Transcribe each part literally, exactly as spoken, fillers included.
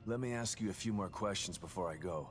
Let me ask you a few more questions before I go.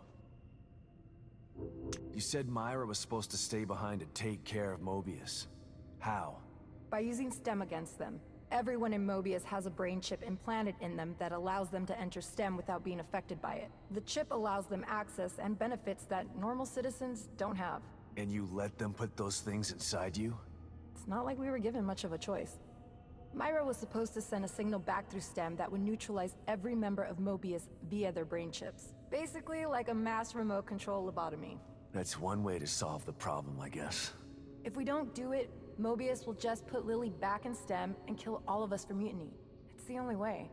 You said Myra was supposed to stay behind to take care of Mobius. How? By using STEM against them. Everyone in Mobius has a brain chip implanted in them that allows them to enter STEM without being affected by it. The chip allows them access and benefits that normal citizens don't have. And you let them put those things inside you? It's not like we were given much of a choice. Myra was supposed to send a signal back through STEM that would neutralize every member of Mobius via their brain chips. Basically like a mass remote control lobotomy. That's one way to solve the problem, I guess. If we don't do it, Mobius will just put Lily back in STEM and kill all of us for mutiny. It's the only way.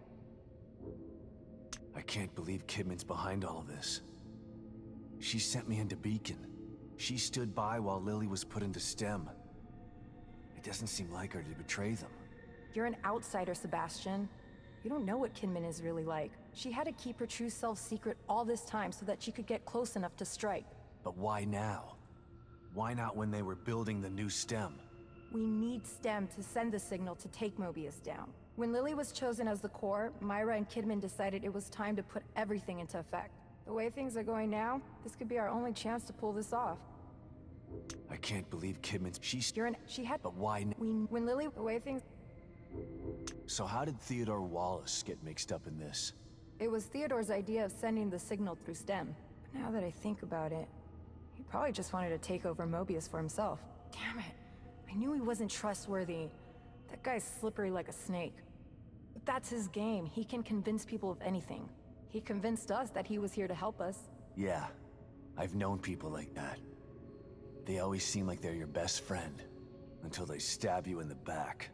I can't believe Kidman's behind all of this. She sent me into Beacon. She stood by while Lily was put into STEM. It doesn't seem like her to betray them. You're an outsider, Sebastian. You don't know what Kidman is really like. She had to keep her true self secret all this time so that she could get close enough to strike. But why now? Why not when they were building the new STEM? We need STEM to send the signal to take Mobius down. When Lily was chosen as the core, Myra and Kidman decided it was time to put everything into effect. The way things are going now, this could be our only chance to pull this off. I can't believe Kidman's... She's... You're an... She had... But why... We... When Lily... The way things... So how did Theodore Wallace get mixed up in this? It was Theodore's idea of sending the signal through STEM. But now that I think about it, he probably just wanted to take over Mobius for himself. Damn it. I knew he wasn't trustworthy. That guy's slippery like a snake. But that's his game. He can convince people of anything. He convinced us that he was here to help us. Yeah, I've known people like that. They always seem like they're your best friend, until they stab you in the back.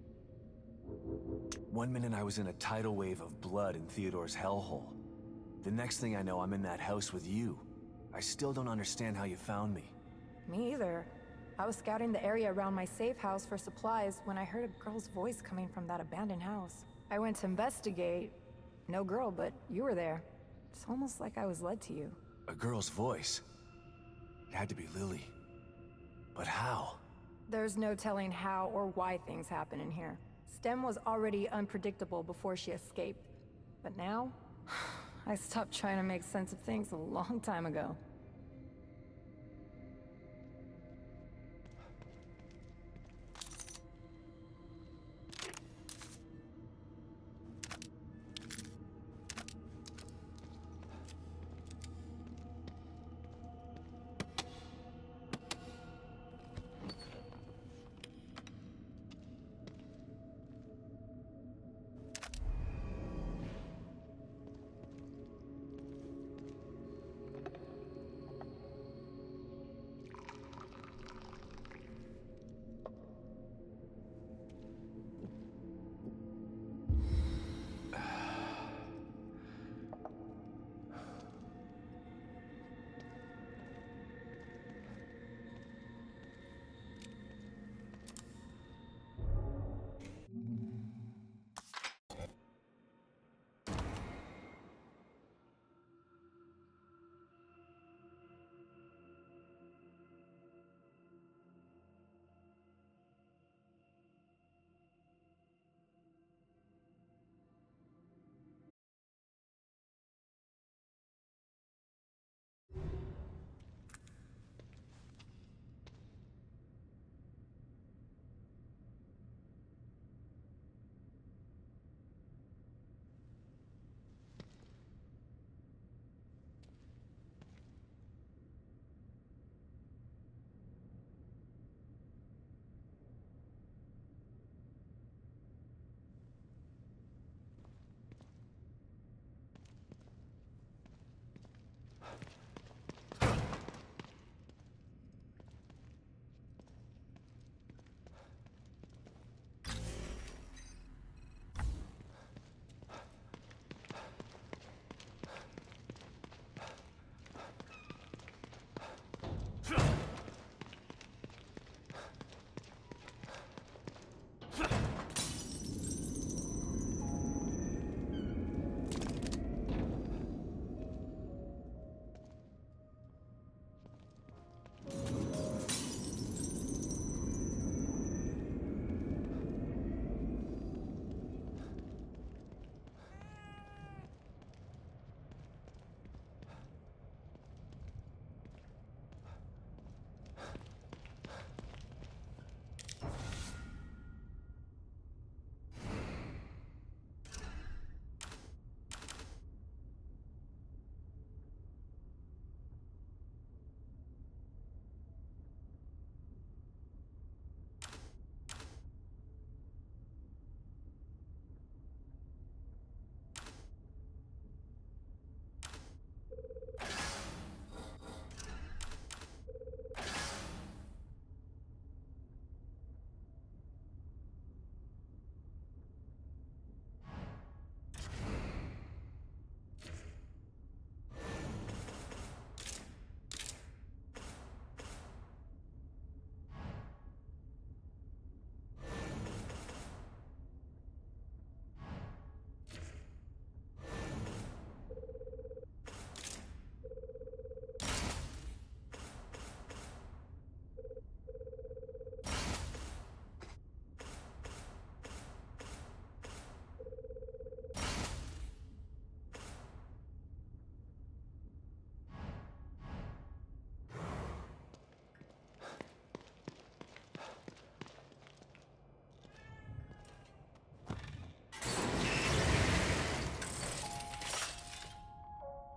One minute I was in a tidal wave of blood in Theodore's hellhole. The next thing I know, I'm in that house with you. I still don't understand how you found me. Me either. I was scouting the area around my safe house for supplies when I heard a girl's voice coming from that abandoned house. I went to investigate. No girl, but you were there. It's almost like I was led to you. A girl's voice? It had to be Lily. But how? There's no telling how or why things happen in here. STEM was already unpredictable before she escaped. But now, I stopped trying to make sense of things a long time ago.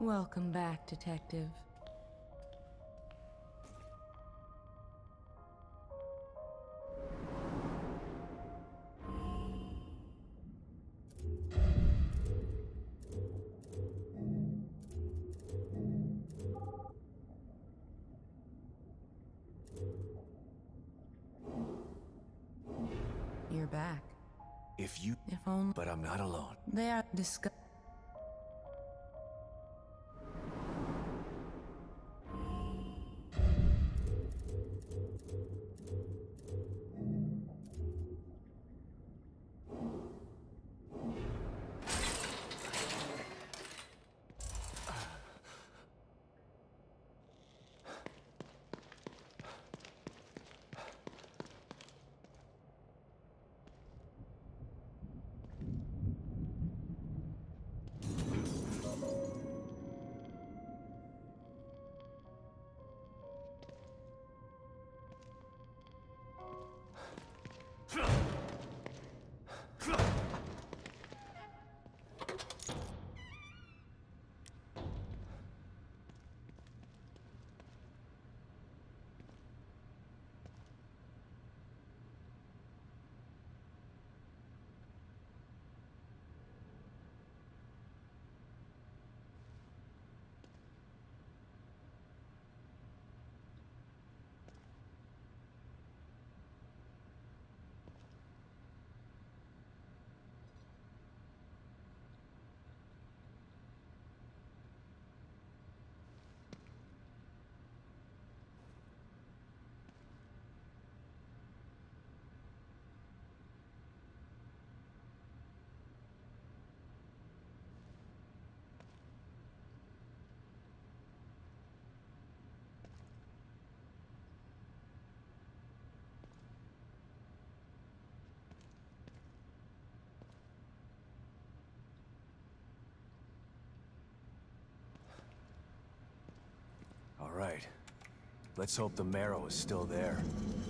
Welcome back, Detective. You're back. If you... If only... But I'm not alone. They are discuss... All right. Let's hope the marrow is still there.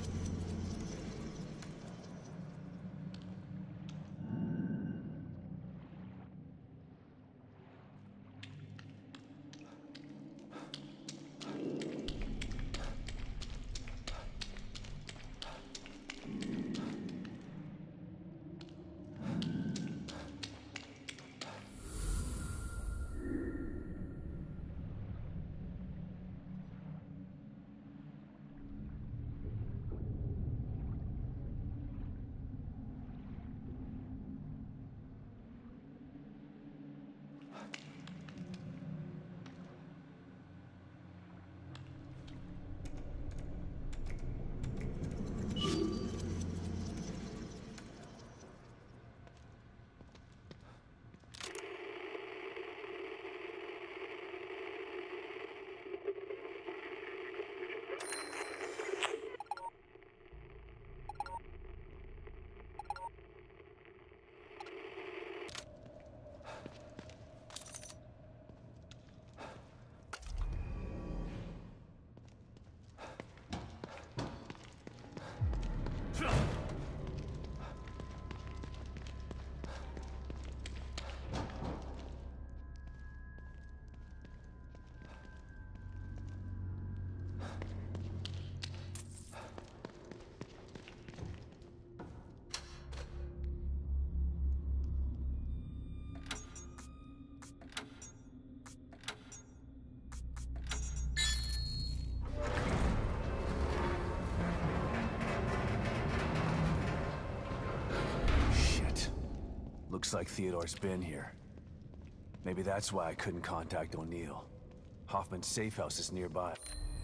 Looks like Theodore's been here. Maybe that's why I couldn't contact O'Neill. Hoffman's safe house is nearby.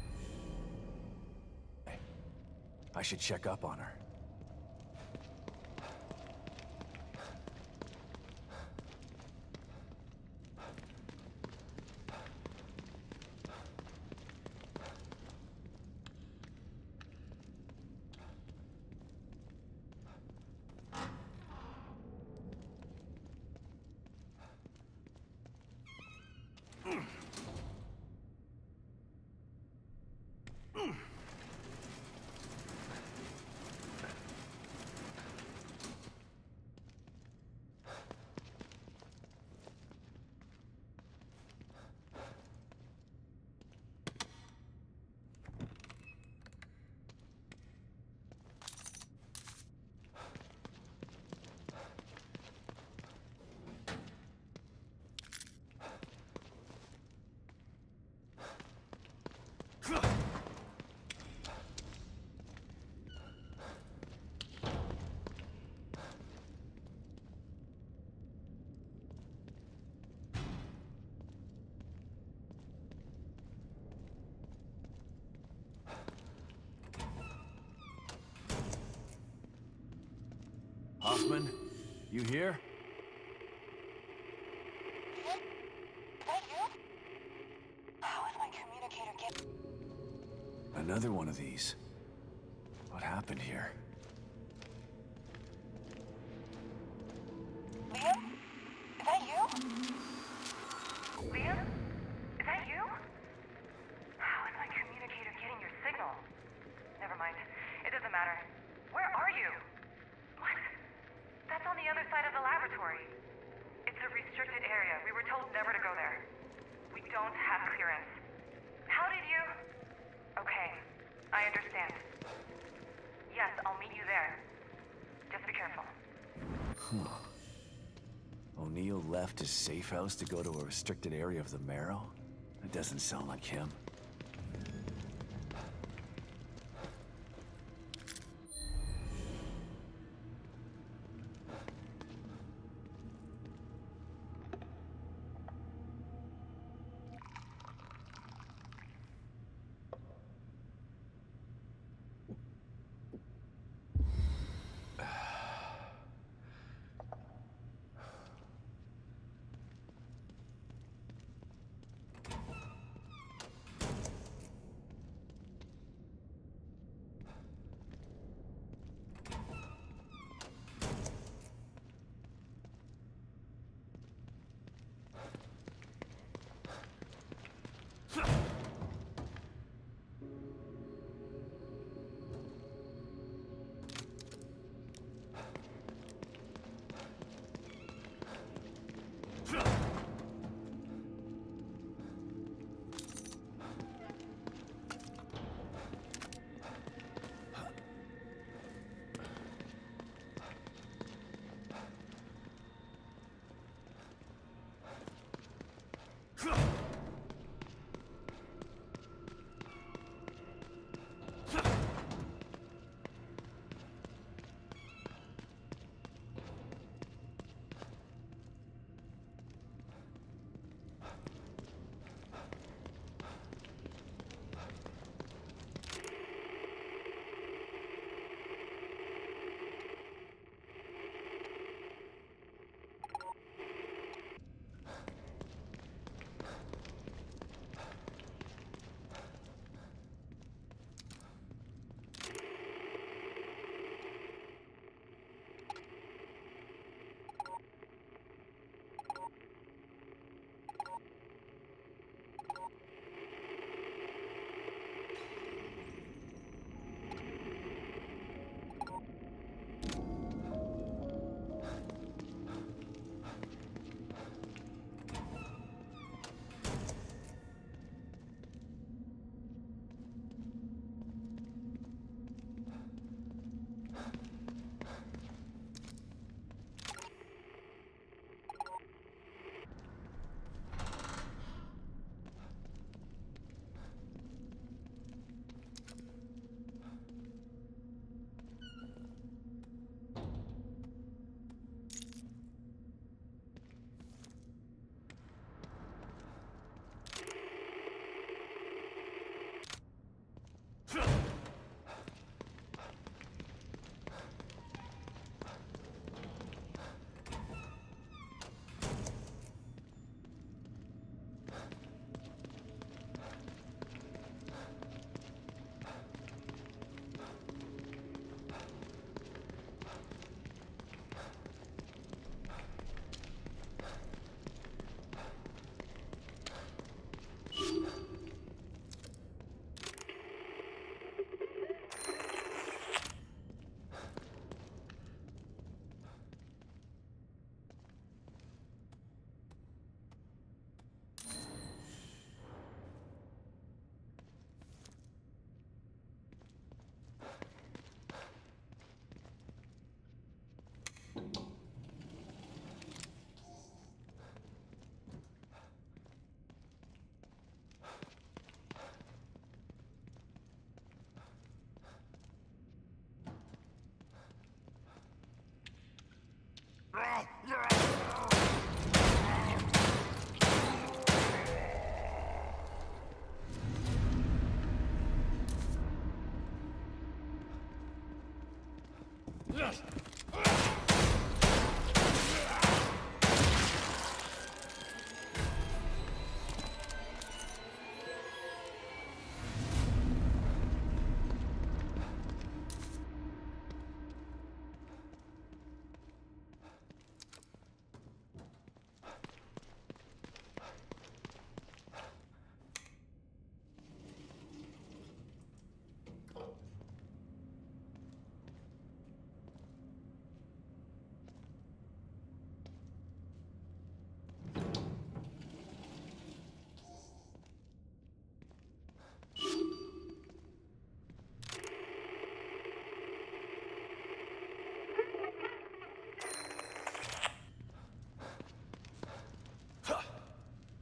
I should check up on her. Hoffman, you here? How is my communicator getting... Another one of these. What happened here? Liam? Is that you? Liam? Is that you? How is my communicator getting your signal? Never mind. It doesn't matter. Where are you? What? That's on the other side of the laboratory. It's a restricted area. We were told never to go there. We don't have clearance. How did you... Okay, I understand. Yes, I'll meet you there. Just be careful. O'Neill left his safe house to go to a restricted area of the Marrow? That doesn't sound like him.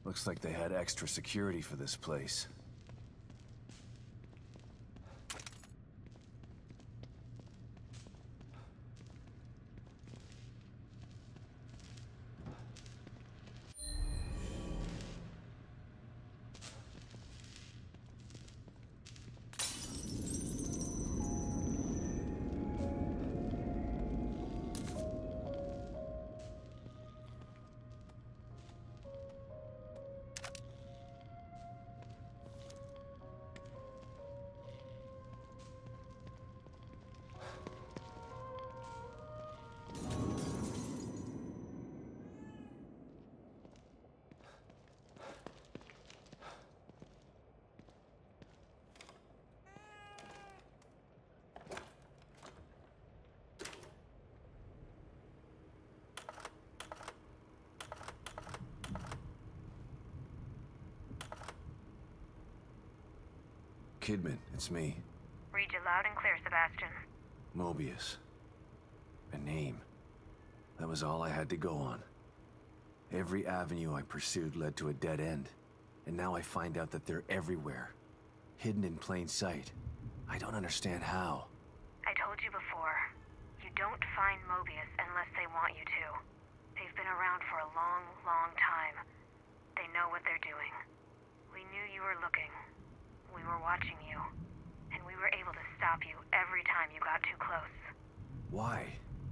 Looks like they had extra security for this place. Kidman, it's me. Read you loud and clear, Sebastian. Mobius. A name. That was all I had to go on. Every avenue I pursued led to a dead end. And now I find out that they're everywhere. Hidden in plain sight. I don't understand how. I told you before. You don't find Mobius unless they want you to. They've been around for a long, long time. They know what they're doing. We knew you were looking. We were watching you. And we were able to stop you every time you got too close. Why?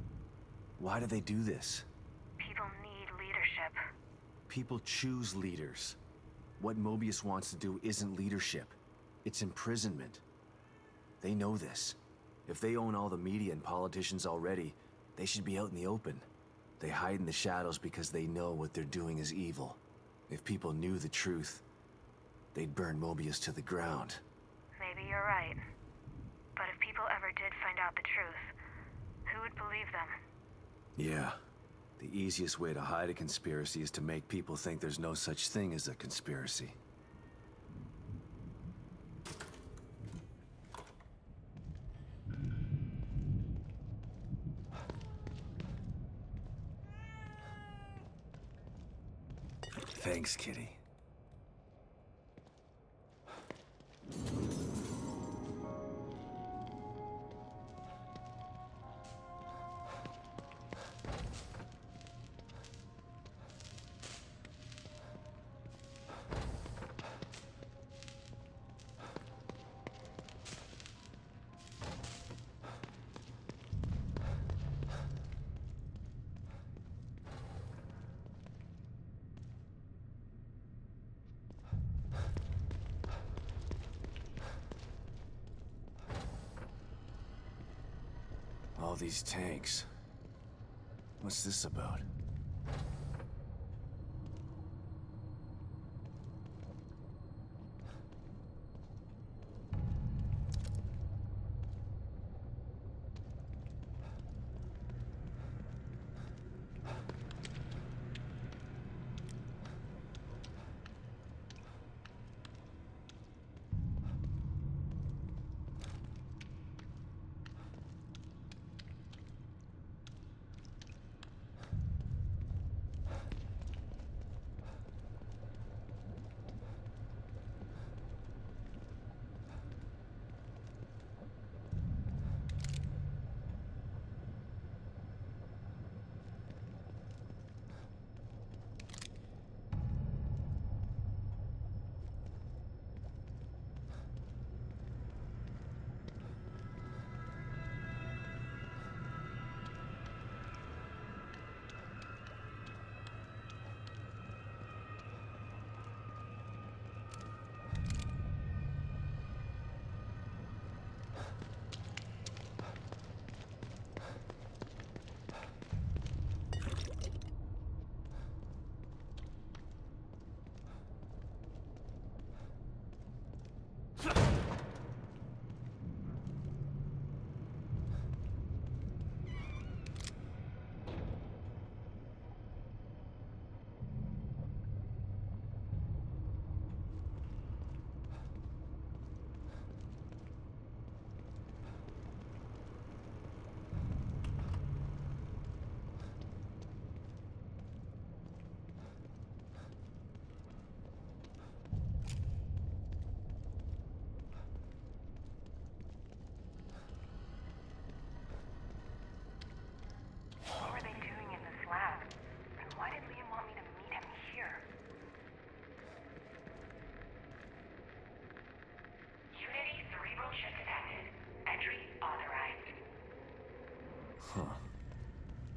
Why do they do this? People need leadership. People choose leaders. What Mobius wants to do isn't leadership. It's imprisonment. They know this. If they own all the media and politicians already, they should be out in the open. They hide in the shadows because they know what they're doing is evil. If people knew the truth, they'd burn Mobius to the ground. Maybe you're right. But if people ever did find out the truth, who would believe them? Yeah. The easiest way to hide a conspiracy is to make people think there's no such thing as a conspiracy. Thanks, Kitty. All these tanks. What's this about?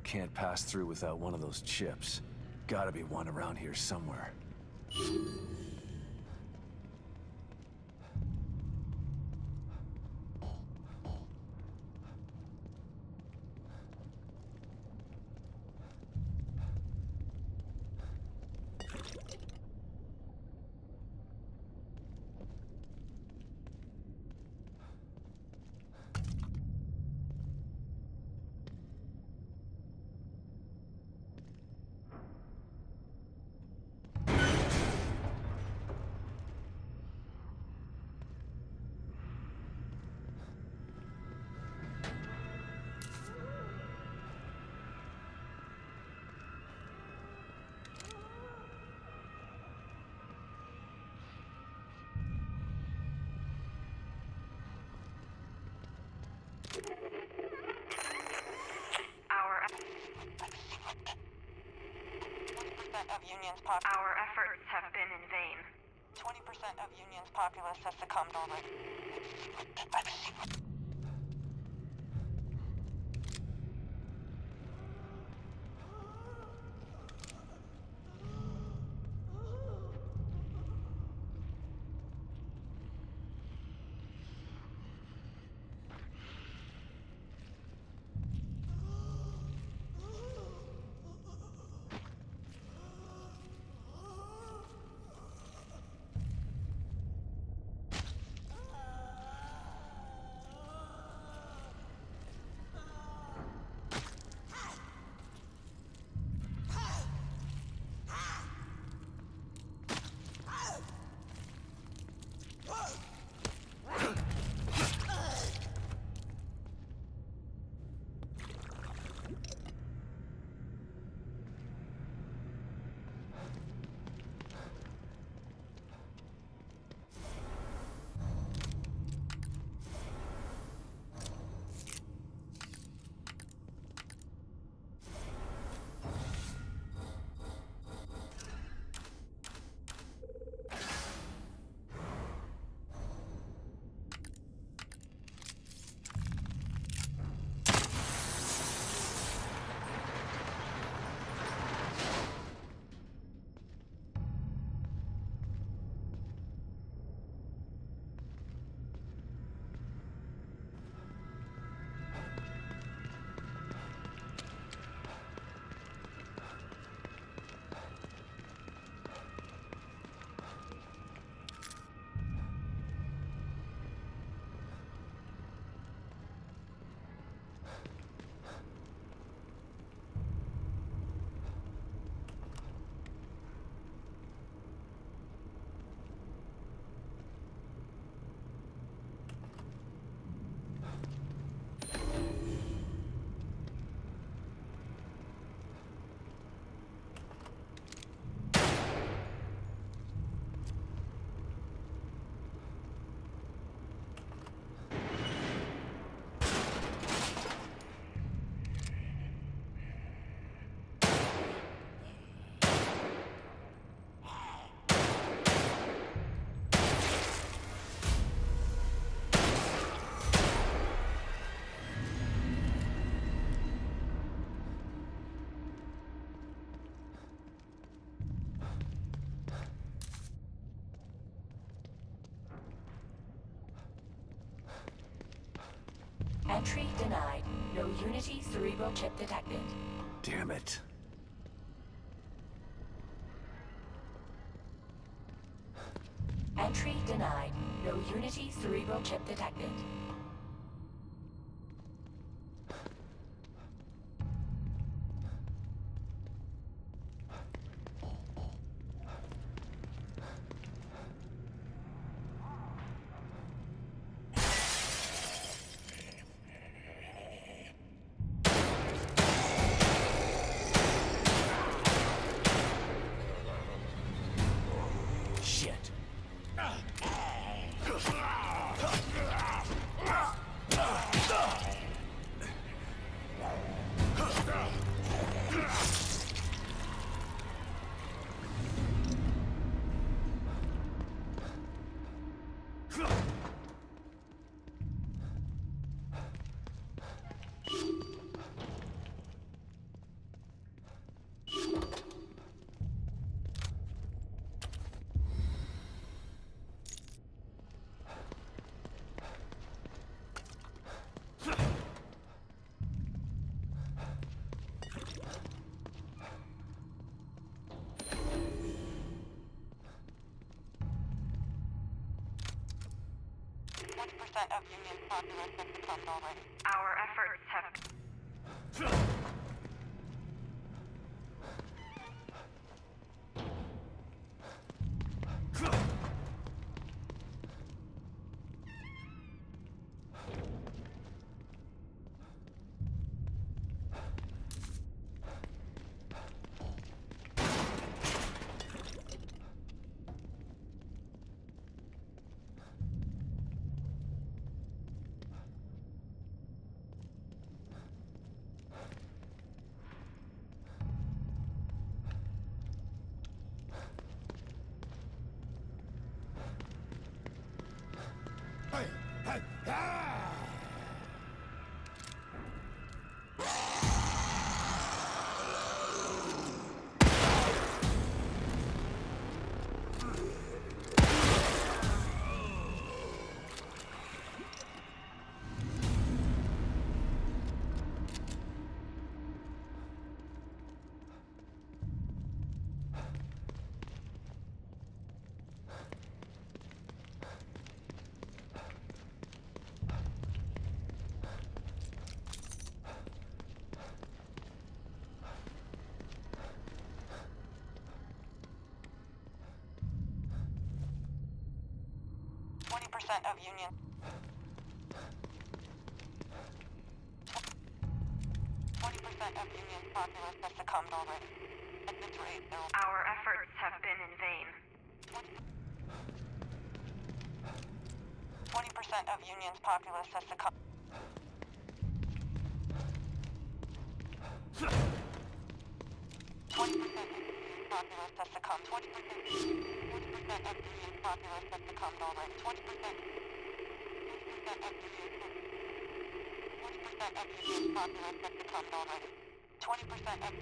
can't pass through without one of those chips. Gotta be one around here somewhere. Of Union's pop Our efforts have been in vain. twenty percent of Union's populace has succumbed already. Entry denied. No Unity cerebral chip detected. Damn it. Entry denied. No Unity cerebral chip detected. Shit. percent of Union populace has succumbed already. Our efforts have... twenty percent of Union... twenty percent of Union's populace has succumbed already. At this rate, there will... Our efforts have been in vain. twenty percent of Union's populace has succumbed... twenty percent of Union's populace has succumbed. twenty percent... twenty percent of Union's populace has succumbed already. twenty percent... twenty percent of Union's... twenty percent of Union's populace has succumbed already. twenty percent of...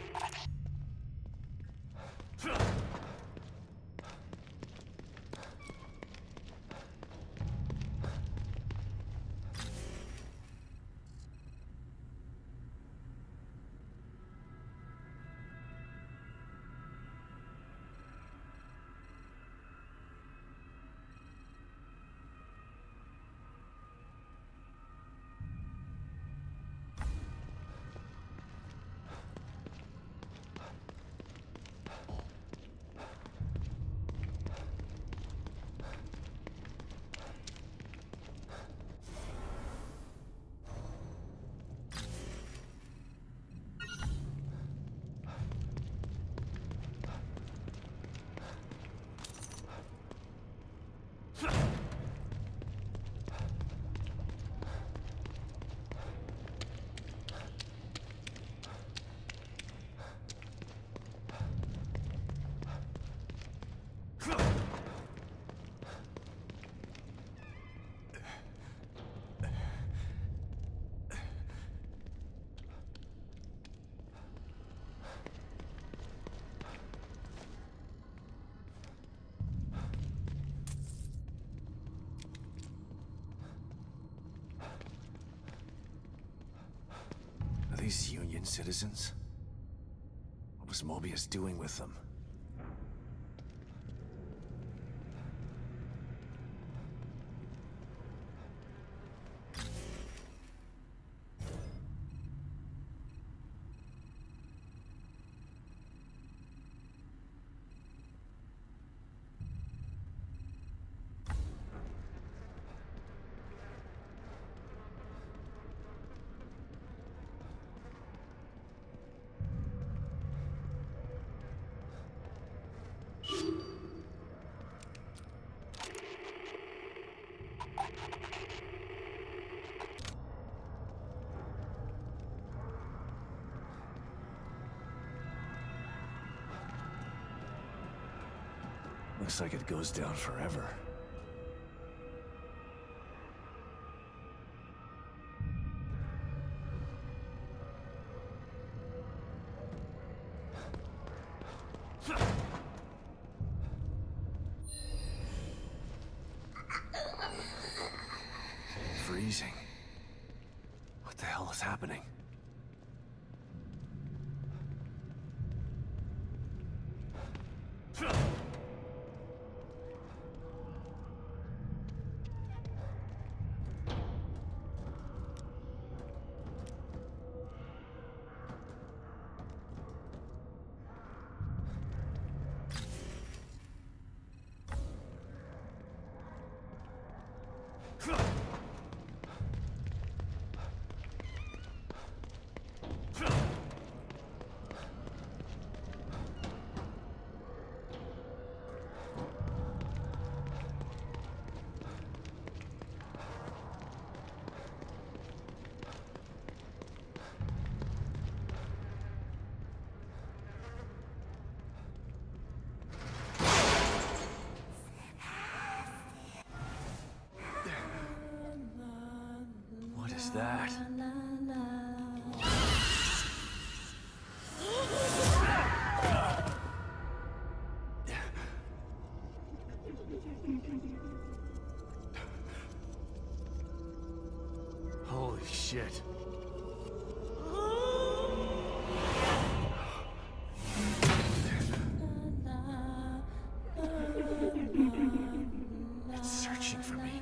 Are these Union citizens? What was Mobius doing with them? Looks like it goes down forever. Freezing. What the hell is happening? What is that? Holy shit. It's searching for me.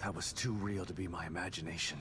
That was too real to be my imagination.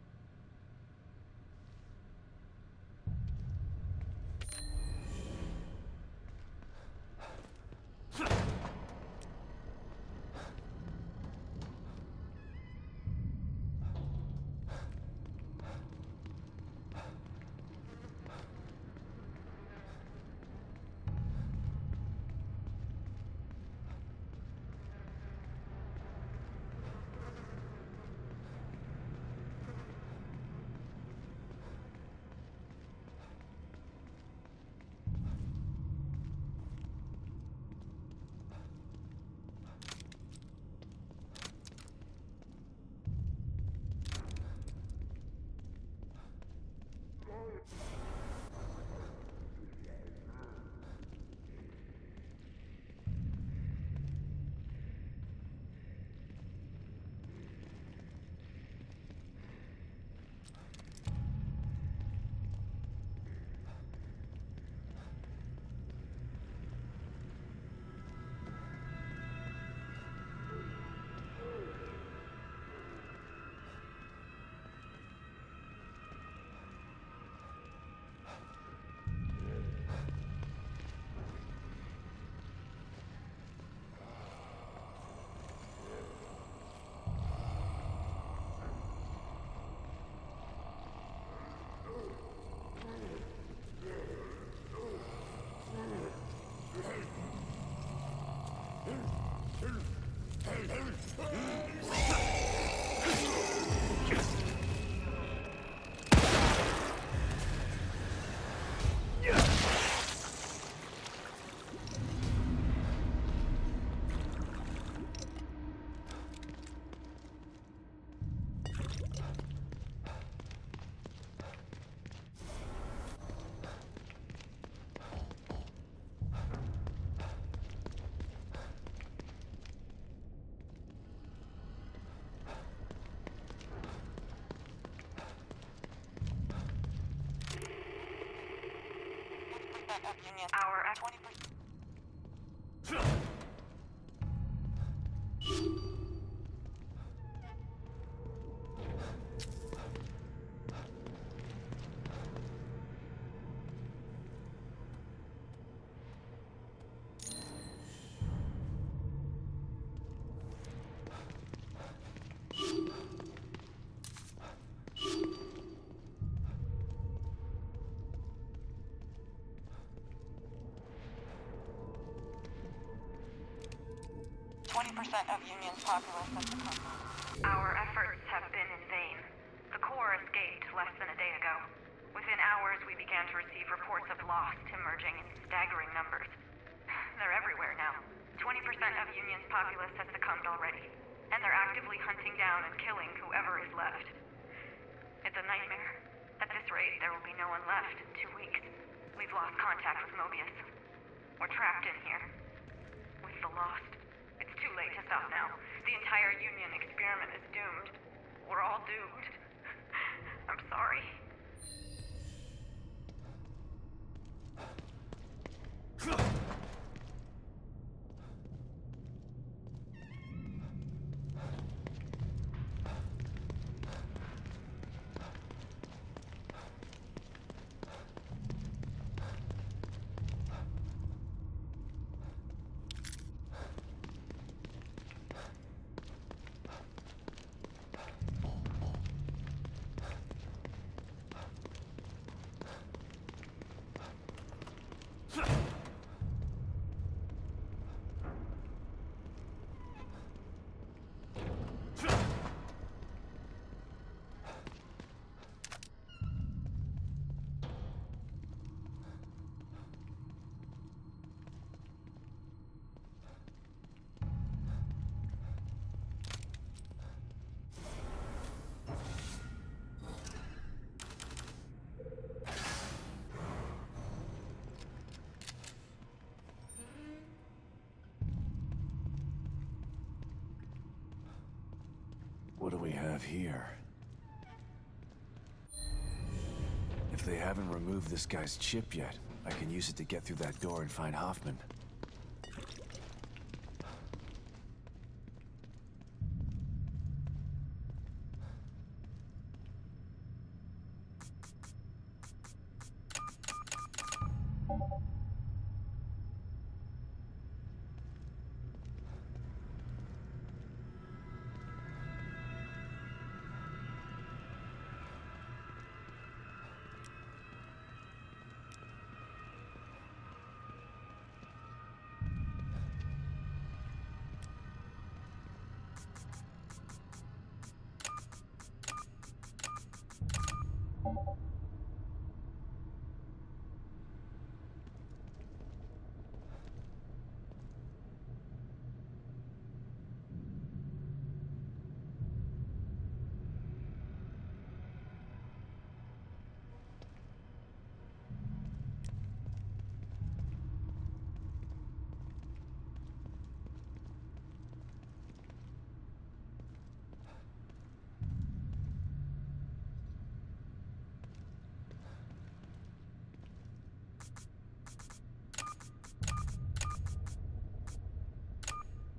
Of Union. Our F twenty percent. twenty percent of Union's populace has succumbed. Our efforts have been in vain. The core escaped less than a day ago. Within hours, we began to receive reports of lost emerging in staggering numbers. They're everywhere now. twenty percent of Union's populace has succumbed already, and they're actively hunting down and killing whoever is left. It's a nightmare. At this rate, there will be no one left in two weeks. We've lost contact with Mobius. We're trapped in here. With the Lost. It's too late to stop now. The entire Union experiment is doomed. We're all doomed. I'm sorry. What do we have here? If they haven't removed this guy's chip yet, I can use it to get through that door and find Hoffman.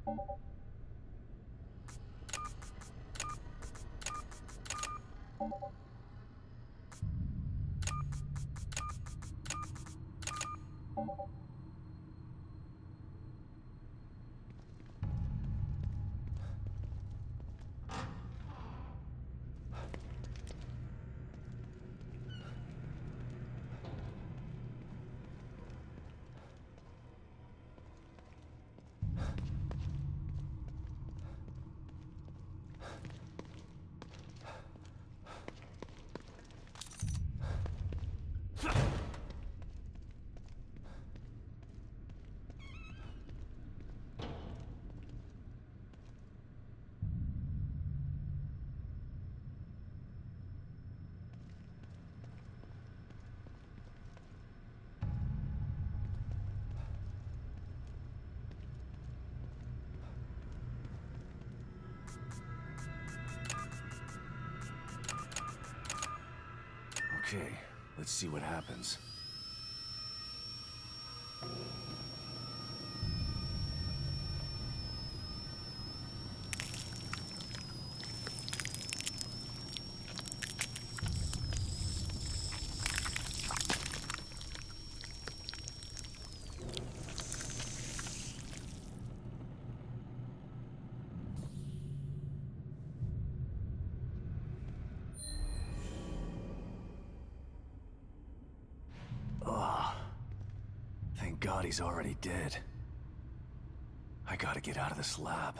Okay, let's see what happens. God, he's already dead. I gotta get out of this lab.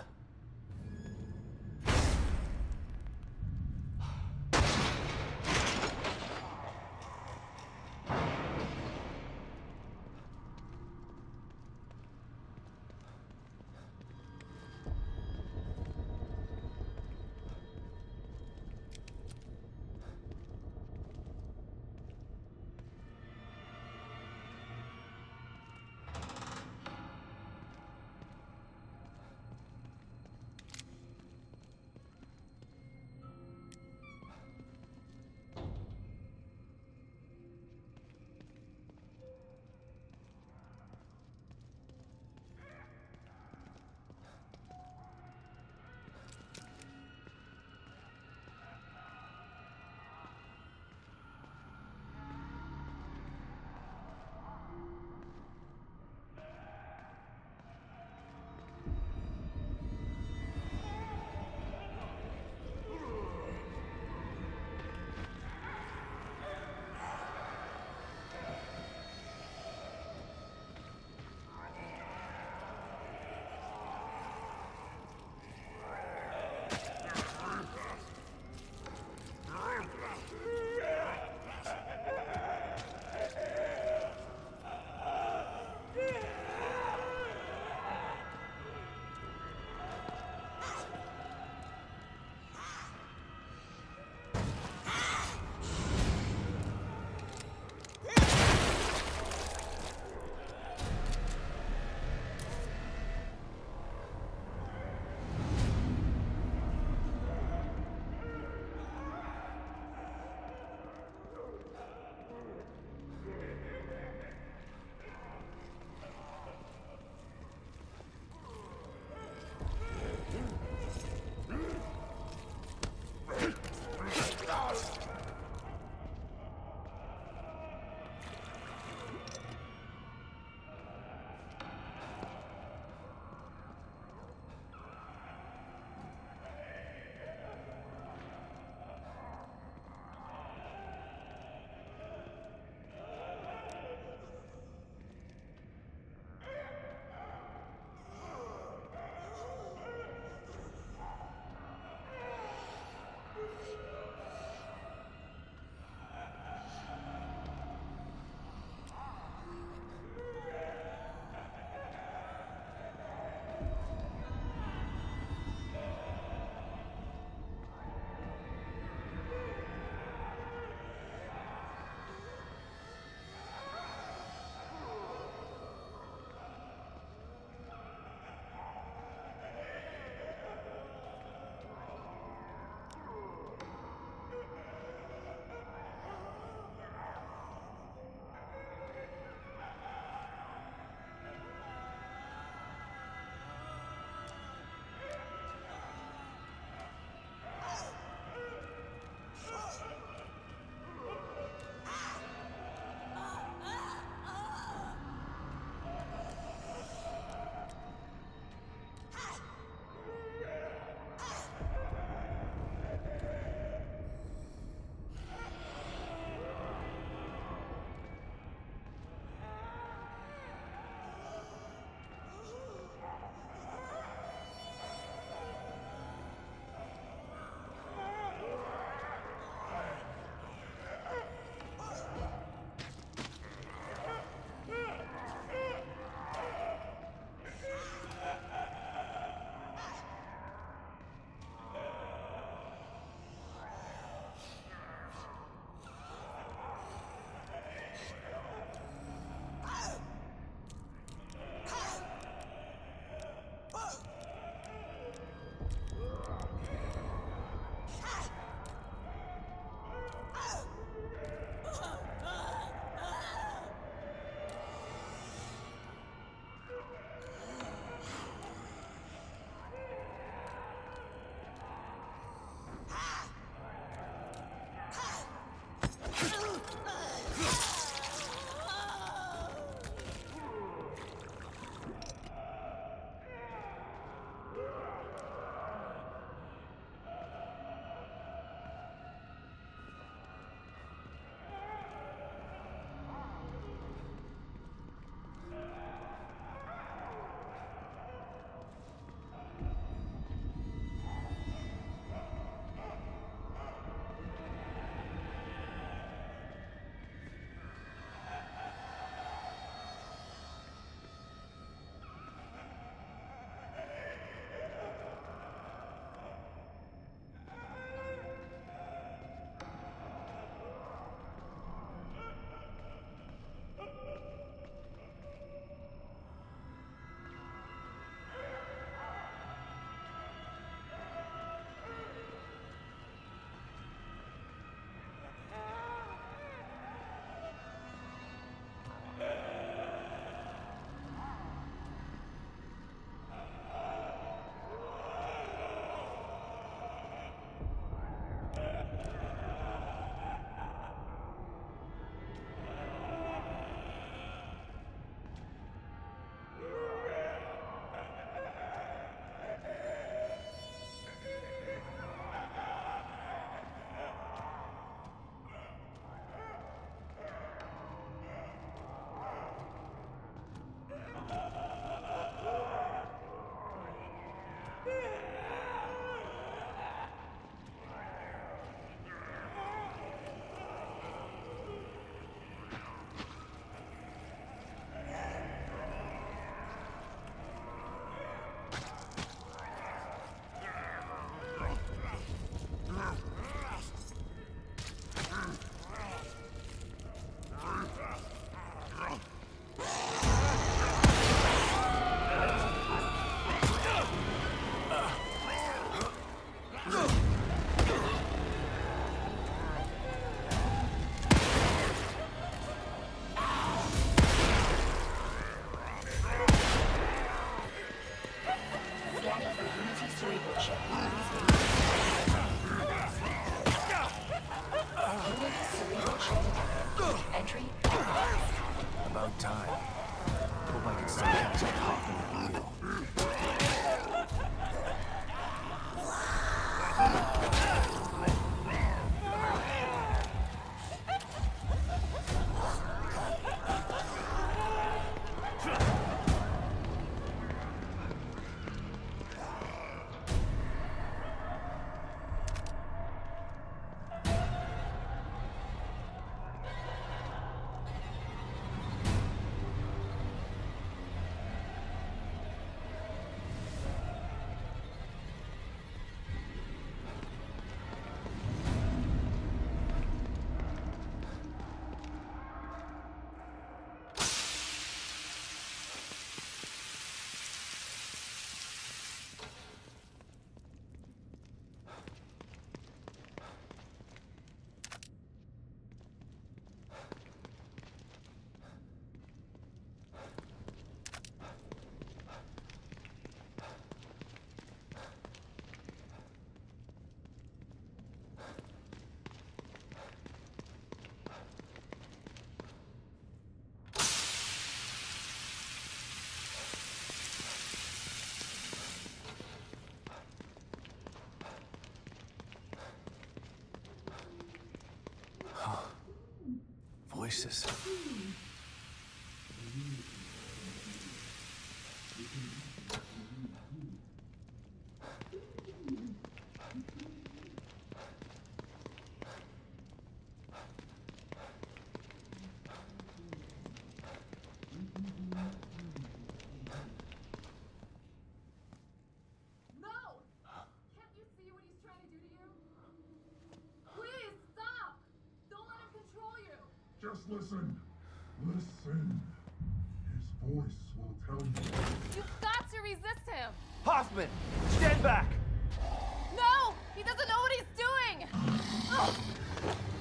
Entry. About time. Hope I can start catching Hoffman at the wheel. Voices. Just listen. Listen. His voice will tell you. You've got to resist him! Hoffman! Stand back! No! He doesn't know what he's doing! Ugh.